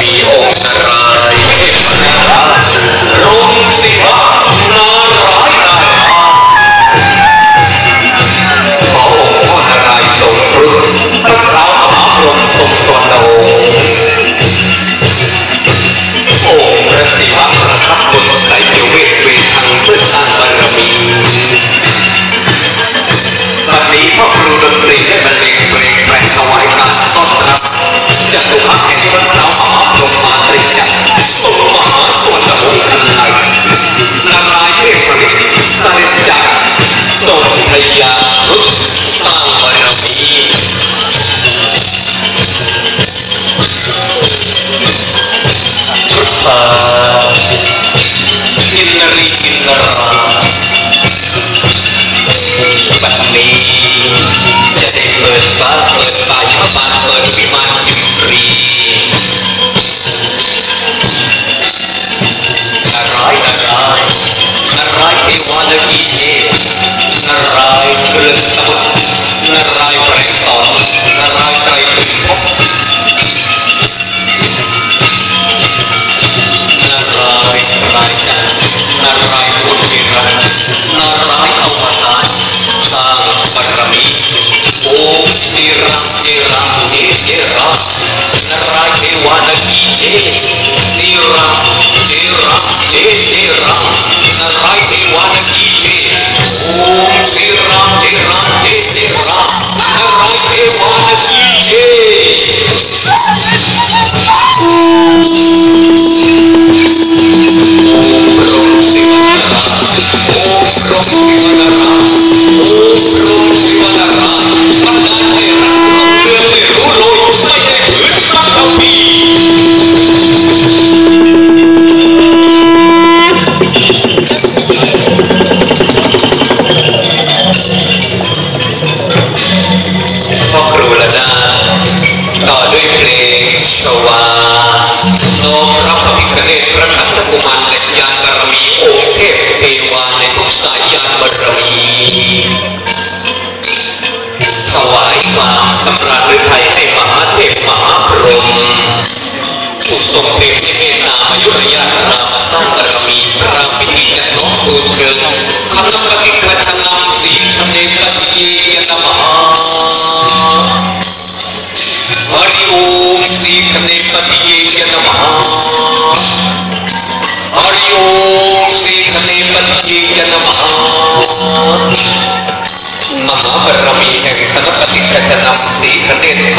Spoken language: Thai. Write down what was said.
มีองค์นารายณ์รงสิหนารายณ์นาขอองค์พ่อนารายณ์ทรงพรุ่งพระคราวมหาพรหมทรงสวรรณองค์องค์พระศิวะประทับบนไสยเวทเวทังเพื่อสร้างบารมีบัดนี้พ่อครูดนตรีได้บรรเลงเพลงแปลงถวายการต้อนรับจตุพรรดิแห่งพระคราวมหาพรหมมาตรีจักรทรงมหาสวรรณวงศ์อันใดนารายณ์เทพฤทธิ์เสด็จจักรทรงพยารุษสร้างบารมีพุทธากินนรีกินนราบัดนี้จะได้เปิดฟ้าเปิดตายมบานเปิดวิมานจิมรีนารายณ์นารายณ์นารายณ์เทวานกีเจนารายณ์เรือนสมุทรนารายณ์แปลงสอนนารายณ์ไตรภูมิภพนารายณ์รายจักรนารายณ์พุทธิรัตน์นารายณ์อวตารสร้างบารมีโอมสิรังเจรังเจเจรังนารายณ์เทวานกีเจสิรังเจรังเจเจรังนารายณ์เทวานกีเจโอมสิรังเจรังเจเจรังนารายณ์เทวานกีเจพรหมศิวนาราโอมพรหมศิวนาราโอมพรหมศิวนารามันนานให้รักลงเรือไม่รู้โรยไม่ได้ขืนพระทัพพีพ่อครูละนาต่อด้วยเพลงชวาน้อมรับพระพิฆเนศพระขันธกุมารและยานบารมีองค์เทพเทวาในทุกสายยานบารมีถวายความสำราญฤทัยให้มหาเทพมหาพรหมผู้ทรงเดชในเมตตามายุรยารามาสร้างบารมีพระรามพิธีจัดน้อมทูลเชิญคณะปฏิฆานังสีคเนปฏิเยนะมหาหริโอมสีคเนปฏิเยนะมหาหริโอมสีคเนปฏิเยนะมหามหาบารมีแห่งคณะปฏิฆานังสีคเนป